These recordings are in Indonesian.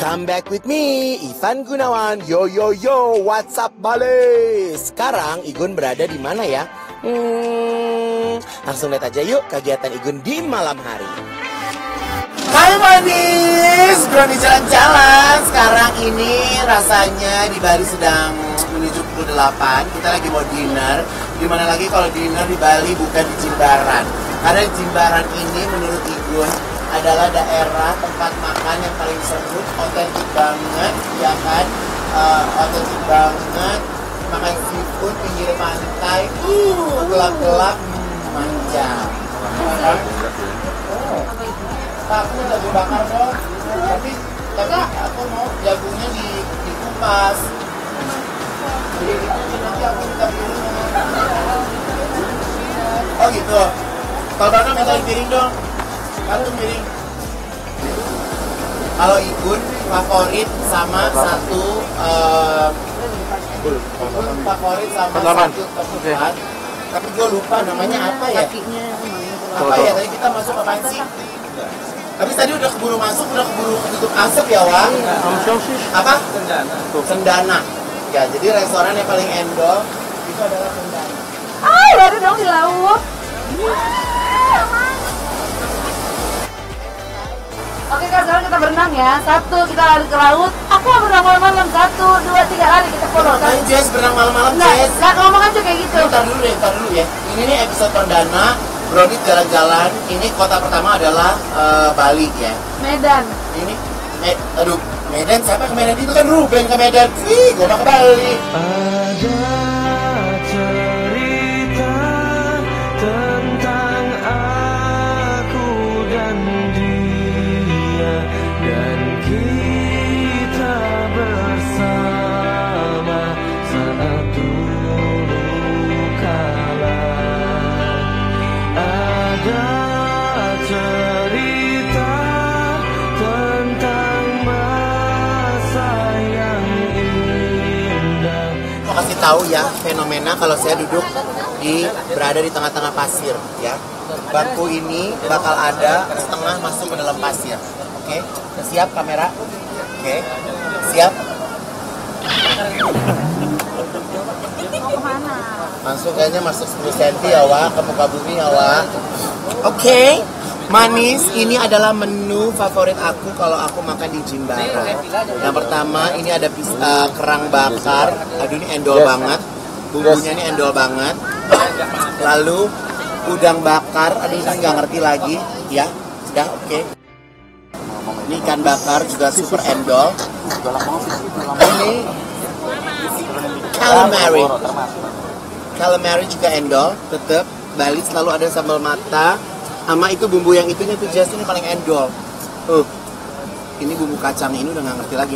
Come back with me, Ivan Gunawan. Yo yo yo, what's up Bali? Sekarang Igun berada di mana ya? Langsung lihat aja yuk kegiatan Igun di malam hari. Hai manis, berani jalan-jalan. Sekarang ini rasanya di Bali sedang menuju pukul 8. Kita lagi mau dinner. Dimana lagi kalau dinner di Bali bukan di Jimbaran. Karena Jimbaran ini menurut Igun adalah daerah tempat makan yang paling seru, otentik banget, ya kan? Otentik banget, makan seafood pinggir pantai, gelap-gelap, manja. Aku jago bakar dong, tapi aku mau jagonya dikupas. Jadi nanti aku minta piring. Oh gitu. Kalau Bang minta piring dong. Kalau piring. Kalau Igun favorit sama satu favorit sama satu tempat. Tapi gue lupa namanya apa ya? Apa ya? Tadi kita masuk apaan sih? Tapi tadi udah keburu masuk, udah keburu tutup asap ya, Wang? Apa? Sendana. Ya, jadi restoran yang paling endol itu adalah Sendana. Baru dong di laut. Oke Kak, sekarang kita berenang ya. 1, kita lari ke laut. Aku mau berenang malam-malam. 1, 2, 3, lari kita follow. Jess, berenang malam-malam, Jess. Nggak ngomong aja kayak gitu. Ntar dulu ya. Ini nih episode perdana. Brody jalan-jalan. Ini kota pertama adalah Bali ya. Medan. Ini, Medan. Siapa ke Medan? Itu kan Ruben ke Medan. Ih, gue mau ke Bali. Ada cerita tentang aku dan dia, dan kita bersama saat dulu kala. Ada cerita tentang masa yang indah. Mau kasih tahu ya fenomena kalau saya duduk berada di tengah-tengah pasir ya. Bangku ini bakal ada setengah masuk ke dalam pasir. Oke, siap kamera? Oke, siap? Mau kemana? Masuk 10 cm ya Wak, ke muka bumi ya Wak. Oke, manis, ini adalah menu favorit aku kalau aku makan di Jimbaran. Yang pertama ini ada kerang bakar. Aduh ini endol banget. Bumbunya ini endol banget. Lalu udang bakar. Aduh ini nggak ngerti lagi. Ya, sudah oke. Ini ikan bakar juga super endol. Ini calamari. Calamari juga endol. Tetap Bali selalu ada sambal mata. Sama itu bumbu yang itunya tuh Jess ini paling endol. Ini bumbu kacang ini udah nggak ngerti lagi.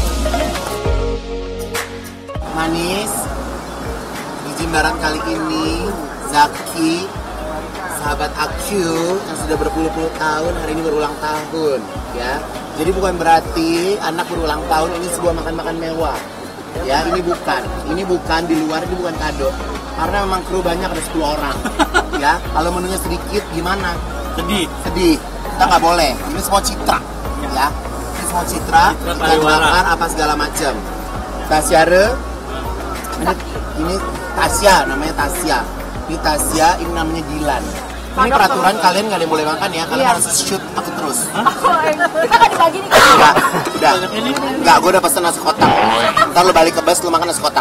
Manis. Di Jimbaran kali ini Zaki, sahabat aku yang sudah berpuluh-puluh tahun hari ini berulang tahun, ya. Jadi bukan berarti anak berulang tahun ini sebuah makan-makan mewah. Ya, ini bukan di luar, ini bukan kado. Karena memang kru banyak, ada 10 orang. Ya, kalau menunya sedikit gimana? Sedih. Kita nggak boleh. Ini semua citra. Ya, ini semua citra. Ikan bakar apa segala macam. Tasyare. Ini Tasya, namanya Tasya. Ini Tasya, ini namanya Dilan. Ini peraturan kalian nggak ada yang boleh makan ya, kalian harus shoot aku terus. Kita nggak dibagi nih. Enggak, gue udah pesen nasi kotak. Ntar lo balik ke bus, lo makan nasi kotak.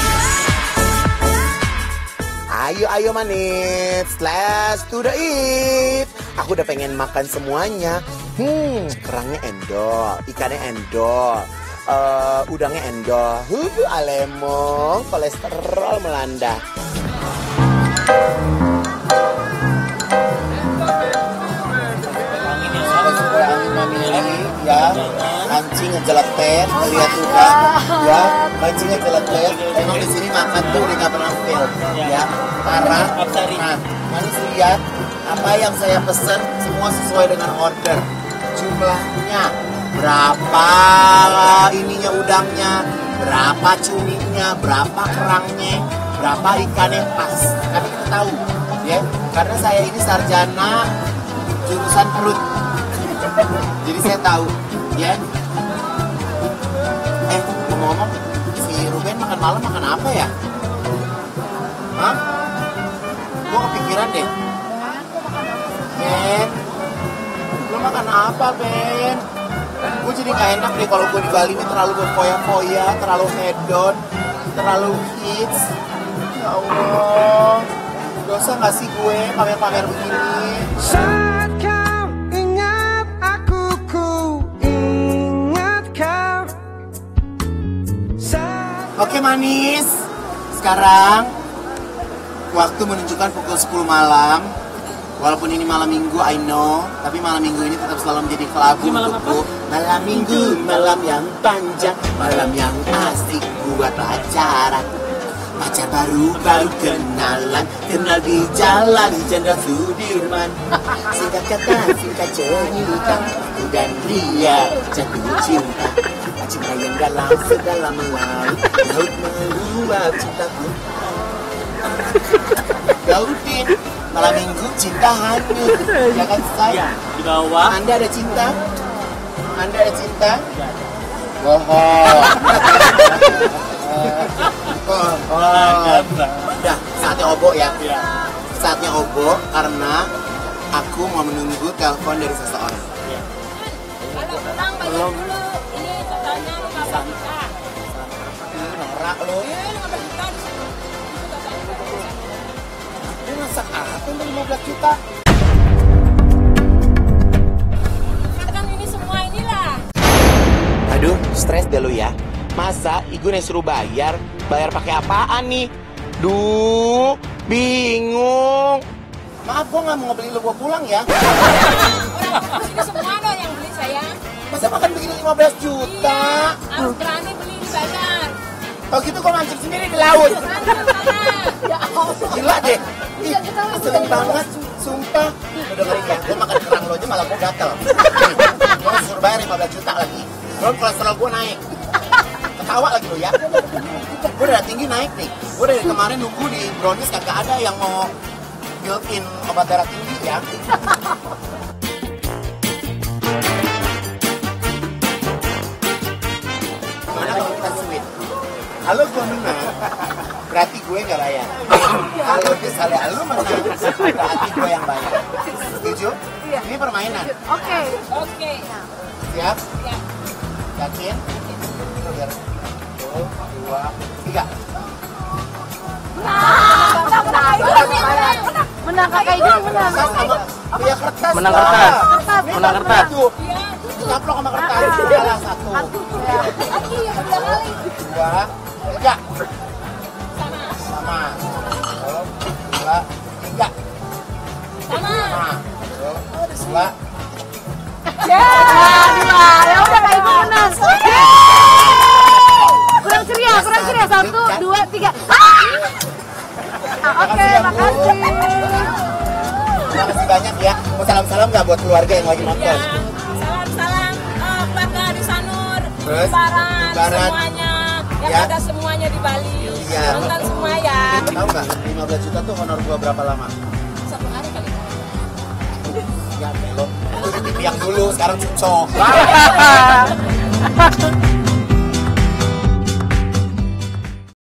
Ayo manis, let's to the eat. Aku udah pengen makan semuanya. Kerangnya endol, ikannya endol, udangnya endol. Alemong, kolesterol melanda. Ya, mancing ngejeletet, lihat udah, ya, mancing ngejeletet. Emang di sini makan tuh udah nggak pernah fail, ya, parah. Nah, manis lihat apa yang saya pesen semua sesuai dengan order. Jumlahnya berapa, ininya udangnya, berapa cuminya, berapa kerangnya, berapa ikannya pas. Karena kita tahu, ya, karena saya ini sarjana jurusan perut. Jadi saya tahu, ya. ngomong-ngomong, si Ruben makan malam makan apa ya? Hah? Gue kepikiran deh. Ben, lo makan apa, Ben? Gue jadi gak enak deh kalau gue di Bali ini terlalu berfoya-foya, terlalu hedon, terlalu hits. Ya Allah, dosa gak sih gue pamer-pamer begini? Saat kau ingat aku, ku ingat kau. Oke manis, sekarang waktu menunjukkan pukul 10 malam. Walaupun ini malam minggu, I know, tapi malam minggu ini tetap selalu menjadi kelabu untukku. Malam minggu, malam yang panjang, malam yang asik buat pacaran. Pacar baru kenalan, kenal di jalan Jenderal Sudirman. Singkat kata, singkat cerita, aku dan dia jatuh cinta. Cinta yang dalam sedalam laut, laut meluap cintaku. Lautin, malam minggu cinta hanyut, ya kan saya? Di bawah. Anda ada cinta? Anda ada cinta? Bohong. Udah, saatnya obo ya. Saatnya obo karena aku mau menunggu telepon dari seseorang. Kalau pulang bayar dulu. Ini totalnya 15 juta. Norak lo. Iya, 15 juta di sini. Dia masak apa untuk 15 juta? Kan ini semua inilah. Aduh, stres deh lo ya. Masa Igun yang suruh bayar? Bayar pakai apaan nih? Duh, bingung. Maaf, gua nggak mau beli lo gua pulang ya. Orang ini semua dong yang beli saya. Masa makan begini 15 juta? Iya, harus berani beli dibayar. Kalau gitu gua mancing sendiri di laut. Berani saya. Ya Allah. Gila deh. Ih, sering banget, sumpah. Udah ngeri ya, gua makan kerang lo aja malah gua gatel. Gua suruh bayar 15 juta lagi. Belum kolesterol gua naik. Ketawa lagi lo ya. Gue udah tinggi naik nih. Gue dari kemarin nunggu di Brownies kagak ada yang mau built-in obat darah tinggi ya. Gimana kalau kita sweet? Halo gue menang, berarti gue nggak bayar. Kalau misalnya lu menang, berarti gue yang bayar. Setuju? Ini permainan. Oke. Oke. Siap? Ya. Yakin? Biar 1, 2, 3. Menang kakak itu menang. Iya kertas. Menang kertas. Ini Menang kertas. Tuh. Caplok sama kertas. Salah 1. Lagi yang udah kali. 2, 3. Sama. 1, 2, 3. Sama. Sama. 1, 2. Ya udah kak Ibu menang. Kurang ceria. 1, 2, 3. Oke, makasih. Terima kasih banyak ya. Mau salam-salam nggak buat keluarga yang lagi Ya. nonton? Salam-salam keluarga di Sanur, Terus? Barat, Barat. semuanya. Yang Ya. ada semuanya di Bali. Iya. Nonton semua ya. Tahu nggak 15 juta tuh honor gua berapa lama? 1 hari kali. Ya, lo. Itu di TV yang dulu, sekarang cucok.